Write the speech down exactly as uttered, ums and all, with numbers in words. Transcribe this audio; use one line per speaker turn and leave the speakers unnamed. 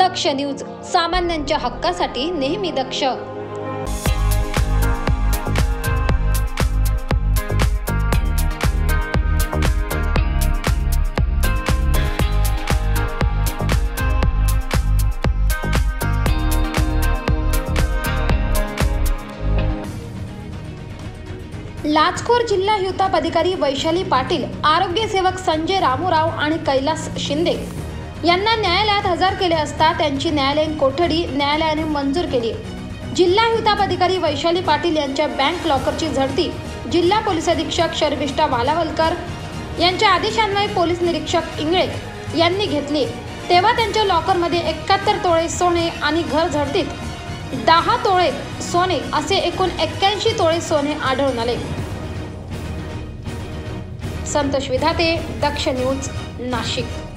दक्ष news, सामान्यांच्या हक्कासाठी नेहमी दक्ष। लाचखोर जिल्हा हिवताप अधिकारी वैशाली पाटील, आरोग्य सेवक संजय रामूराव आणि कैलास शिंदे यांना न्यायालयात हजर केले असता त्यांची न्यायालयीन कोठडी न्यायालयाने मंजूर केली। जिल्हा हिवताप अधिकारी वैशाली पाटील यांच्या बँक लॉकरची झडती जिल्हा पोलीस अधीक्षक शर्विष्ठा वालावलकर यांच्या आदेशान्वये पोलीस निरीक्षक इंगळे यांनी घेतली, तेव्हा त्यांच्या लॉकरमध्ये एकाहत्तर तोळे सोने आणि घर झडतीत दहा तोळे सोने असे एकूण एक्क्याऐंशी तोळे सोने आढळून आले। संतोष विधाते, दक्ष न्यूज, नाशिक।